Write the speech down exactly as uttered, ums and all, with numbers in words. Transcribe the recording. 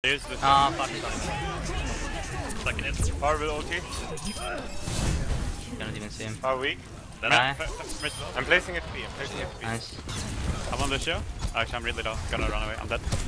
There's the Ah, fuck. second hit. Power will O T. Cannot even see him. Power weak. Then Nah. I'm, I'm, I'm placing it B. I'm placing it B. Nice. I'm on the show. Actually, I'm really low. Gonna run away. I'm dead.